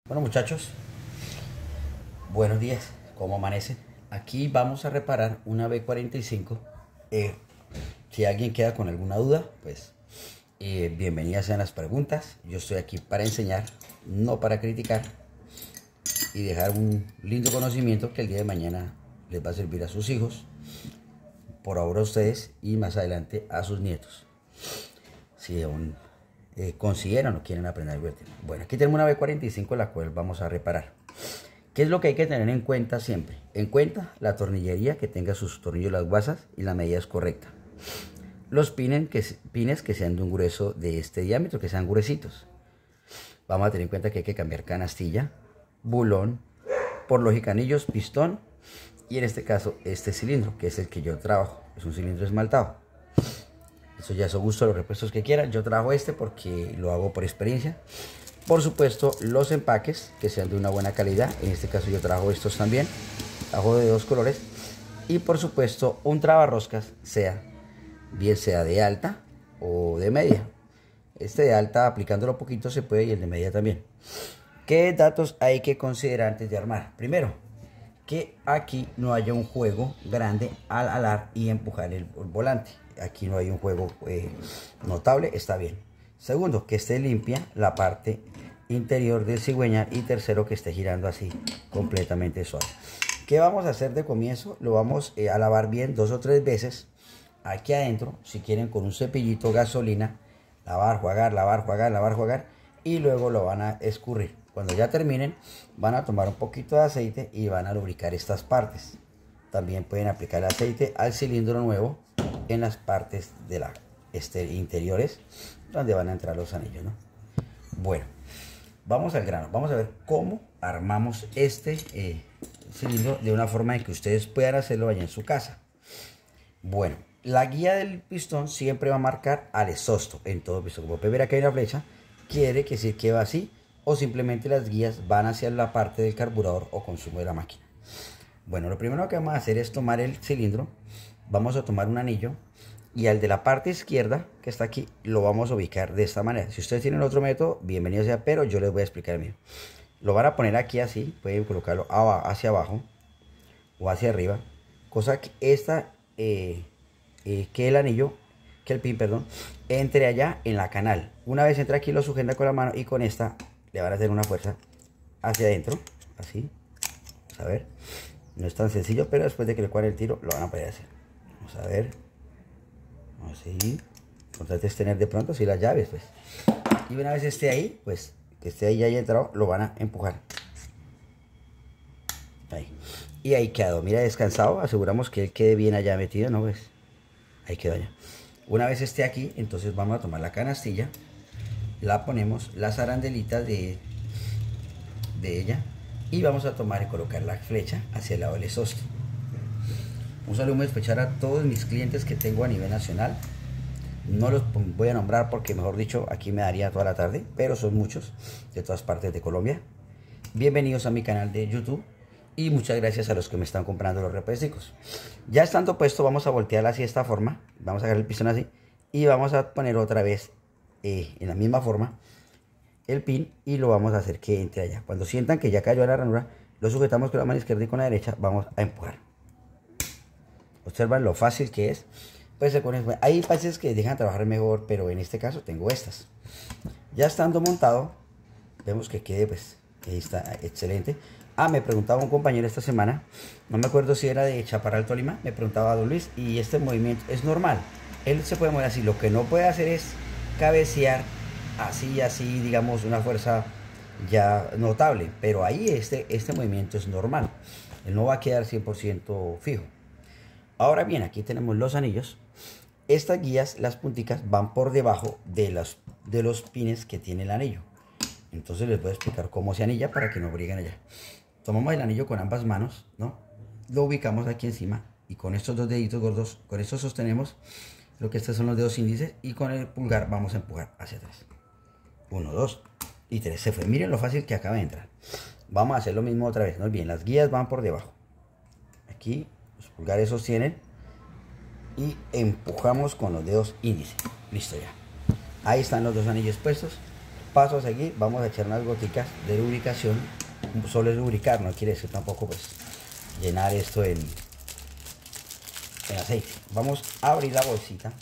Bueno muchachos, buenos días, ¿cómo amanecen? Aquí vamos a reparar una B45. Si alguien queda con alguna duda, pues bienvenidas sean las preguntas. Yo estoy aquí para enseñar, no para criticar, y dejar un lindo conocimiento que el día de mañana les va a servir a sus hijos, por ahora a ustedes y más adelante a sus nietos, si aún consideran o quieren aprender algo del tema. Bueno, aquí tenemos una B45 la cual vamos a reparar. ¿Qué es lo que hay que tener en cuenta siempre? En cuenta la tornillería, que tenga sus tornillos, las guasas y la medida es correcta. Los pines que sean de un grueso de este diámetro, que sean gruesitos. Vamos a tener en cuenta que hay que cambiar canastilla, bulón, por lógica anillos, pistón y en este caso este cilindro, que es el que yo trabajo. Es un cilindro esmaltado. Eso ya es a gusto de los repuestos que quieran. Yo trabajo este porque lo hago por experiencia. Por supuesto, los empaques que sean de una buena calidad. En este caso yo trabajo estos también. Trabajo de dos colores. Y por supuesto, un trabarroscas bien sea de alta o de media. Este de alta, aplicándolo poquito se puede, y el de media también. ¿Qué datos hay que considerar antes de armar? Primero, que aquí no haya un juego grande al alar y empujar el volante. Aquí no hay un juego notable, está bien. Segundo, que esté limpia la parte interior del cigüeñal. Y tercero, que esté girando así completamente suave. ¿Qué vamos a hacer de comienzo? Lo vamos a lavar bien 2 o 3 veces aquí adentro. Si quieren, con un cepillito gasolina, lavar, jugar, lavar, jugar, lavar, jugar, y luego lo van a escurrir. Cuando ya terminen, van a tomar un poquito de aceite y van a lubricar estas partes. También pueden aplicar el aceite al cilindro nuevo en las partes de la interiores donde van a entrar los anillos, ¿no? Bueno, vamos al grano. Vamos a ver cómo armamos este cilindro de una forma en que ustedes puedan hacerlo allá en su casa. Bueno, la guía del pistón siempre va a marcar al exhausto en todo pistón. Como pueden ver, acá hay una flecha, quiere decir que va así, o simplemente las guías van hacia la parte del carburador o consumo de la máquina. Bueno, lo primero que vamos a hacer es tomar el cilindro. Vamos a tomar un anillo y al de la parte izquierda, que está aquí, lo vamos a ubicar de esta manera. Si ustedes tienen otro método, bienvenido sea, pero yo les voy a explicar el mío. Lo van a poner aquí así, pueden colocarlo hacia abajo o hacia arriba, cosa que que el anillo, que el pin, perdón, entre allá en la canal. Una vez entre aquí, lo sujeta con la mano y con esta le van a hacer una fuerza hacia adentro, así. Vamos a ver, no es tan sencillo, pero después de que le cuadre el tiro, lo van a poder hacer. Vamos a ver, así. Importante es tener de pronto así las llaves, pues. Y una vez esté ahí, pues, que esté ahí ya haya entrado, lo van a empujar. Ahí. Y ahí quedó, mira, descansado, aseguramos que él quede bien allá metido, ¿no? Pues, ahí quedó ya. Una vez esté aquí, entonces vamos a tomar la canastilla, la ponemos, las arandelitas de ella, y vamos a tomar y colocar la flecha hacia el lado del exhausto. Un saludo muy especial a todos mis clientes que tengo a nivel nacional. No los voy a nombrar porque, mejor dicho, aquí me daría toda la tarde, pero son muchos de todas partes de Colombia. Bienvenidos a mi canal de YouTube y muchas gracias a los que me están comprando los repuestos. Ya estando puesto, vamos a voltearla así de esta forma. Vamos a agarrar el pistón así y vamos a poner otra vez en la misma forma el pin y lo vamos a hacer que entre allá. Cuando sientan que ya cayó a la ranura, lo sujetamos con la mano izquierda y con la derecha vamos a empujar. Observan lo fácil que es. Pues hay países que dejan trabajar mejor, pero en este caso tengo estas. Ya estando montado, vemos que quede, pues, ahí está excelente. Me preguntaba un compañero esta semana, no me acuerdo si era de Chaparral, Tolima, me preguntaba a don Luis, y este movimiento es normal. Él se puede mover así, lo que no puede hacer es cabecear así, digamos, una fuerza ya notable, pero ahí este movimiento es normal. Él no va a quedar 100% fijo. Ahora bien, aquí tenemos los anillos. Estas guías, las punticas, van por debajo de los pines que tiene el anillo. Entonces les voy a explicar cómo se anilla para que no briguen allá. Tomamos el anillo con ambas manos, ¿no? Lo ubicamos aquí encima y con estos dos deditos gordos, con esto sostenemos lo que estos son los dedos índices y con el pulgar vamos a empujar hacia atrás. 1, 2 y 3. Se fue. Miren lo fácil que acaba de entrar. Vamos a hacer lo mismo otra vez. No olviden, las guías van por debajo. Aquí los pulgares sostienen y empujamos con los dedos índice. Listo ya. Ahí están los dos anillos puestos. Paso a seguir, vamos a echar unas goticas de lubricación. Solo es lubricar, no quiere decir tampoco pues llenar esto en aceite. Vamos a abrir la bolsita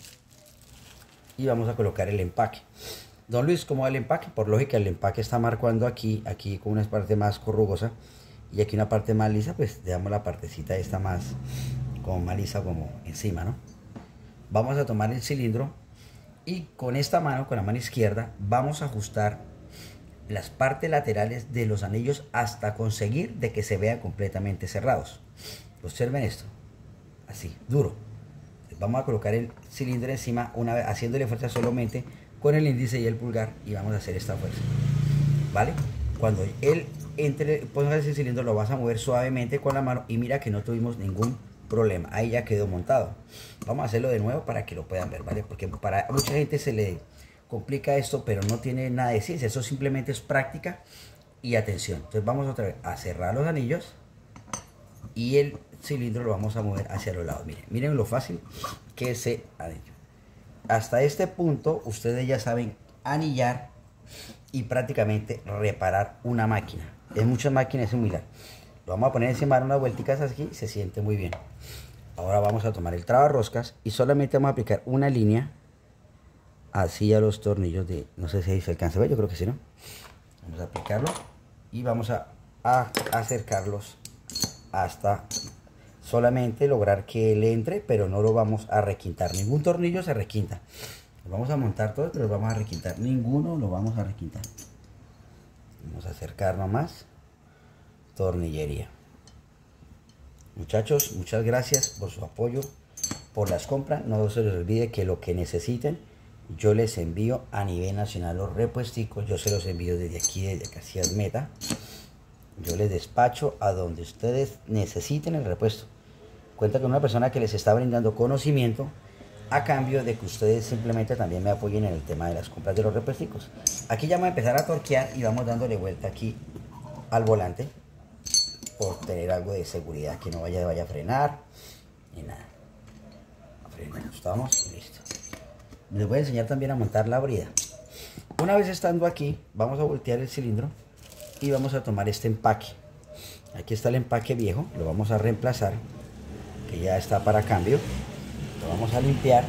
y vamos a colocar el empaque. Don Luis, ¿cómo va el empaque? Por lógica el empaque está marcando aquí con una parte más corrugosa y aquí una parte más lisa, pues dejamos la partecita esta más como más lisa como encima, ¿no? Vamos a tomar el cilindro y con esta mano, con la mano izquierda, vamos a ajustar las partes laterales de los anillos hasta conseguir de que se vean completamente cerrados. Observen esto, así, duro. Vamos a colocar el cilindro encima, una vez haciéndole fuerza solamente con el índice y el pulgar, y vamos a hacer esta fuerza, ¿vale? Cuando él entre, ponga ese cilindro, lo vas a mover suavemente con la mano y mira que no tuvimos ningún problema, ahí ya quedó montado. Vamos a hacerlo de nuevo para que lo puedan ver, ¿vale? Porque para mucha gente se le complica esto, pero no tiene nada de ciencia, eso simplemente es práctica y atención. Entonces vamos otra vez a cerrar los anillos y el cilindro lo vamos a mover hacia los lados. Miren lo fácil que se anillo. Hasta este punto ustedes ya saben anillar y prácticamente reparar una máquina. En muchas máquinas es similar. Lo vamos a poner encima de unas vuelticas así, se siente muy bien. Ahora vamos a tomar el trabarroscas y solamente vamos a aplicar una línea así a los tornillos de, no sé si se alcanza a ver, yo creo que sí, ¿no? Vamos a aplicarlo y vamos a acercarlos hasta solamente lograr que él entre, pero no lo vamos a requintar. Ningún tornillo se requinta. Lo vamos a montar todos, pero lo vamos a requintar. Ninguno lo vamos a requintar. Vamos a acercar nomás. Tornillería. Muchachos, muchas gracias por su apoyo, por las compras. No se les olvide que lo que necesiten, yo les envío a nivel nacional los repuesticos. Yo se los envío desde aquí, desde Casillas Meta. Yo les despacho a donde ustedes necesiten el repuesto. Cuenta con una persona que les está brindando conocimiento a cambio de que ustedes simplemente también me apoyen en el tema de las compras de los repuesticos. Aquí ya vamos a empezar a torquear y vamos dándole vuelta aquí al volante por tener algo de seguridad, que no vaya a frenar ni nada. Ajustamos y listo. Les voy a enseñar también a montar la brida. Una vez estando aquí, vamos a voltear el cilindro y vamos a tomar este empaque. Aquí está el empaque viejo, lo vamos a reemplazar, que ya está para cambio. Lo vamos a limpiar.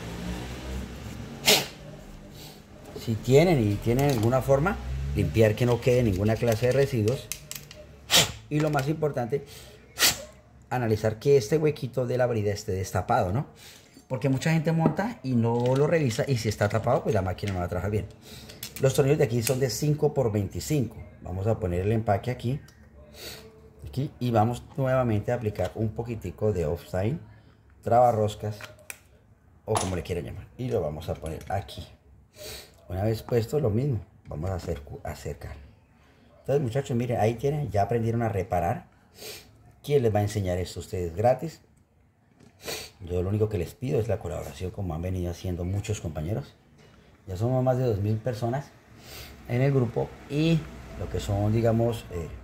Si tienen alguna forma, limpiar que no quede ninguna clase de residuos. Y lo más importante, analizar que este huequito de la brida esté destapado, ¿no? Porque mucha gente monta y no lo revisa, y si está tapado, pues la máquina no va a trabajar bien. Los tornillos de aquí son de 5 por 25. Vamos a poner el empaque aquí y vamos nuevamente a aplicar un poquitico de off-time, trabarroscas o como le quieran llamar, y lo vamos a poner aquí. Una vez puesto, lo mismo, vamos a acercar. Entonces, muchachos, miren, ahí tienen, ya aprendieron a reparar. ¿Quién les va a enseñar esto a ustedes gratis? Yo lo único que les pido es la colaboración, como han venido haciendo muchos compañeros. Ya somos más de 2000 personas en el grupo, y lo que son, digamos,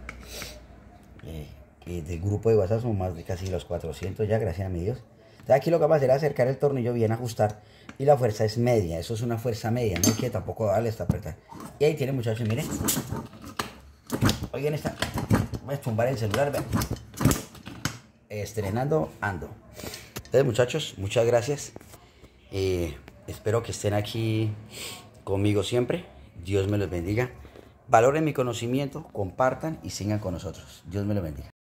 del grupo de WhatsApp son más de casi los 400 ya, gracias a mi Dios. Entonces aquí lo que vamos a hacer es acercar el tornillo bien, ajustar, y la fuerza es media. Eso es una fuerza media, no hay que tampoco darle esta apretar. Y ahí tienen, muchachos, miren. Oigan esta, voy a tumbar el celular, vean. Estrenando ando. Entonces, muchachos, muchas gracias. Espero que estén aquí conmigo siempre. Dios me los bendiga. Valoren mi conocimiento, compartan y sigan con nosotros. Dios me los bendiga.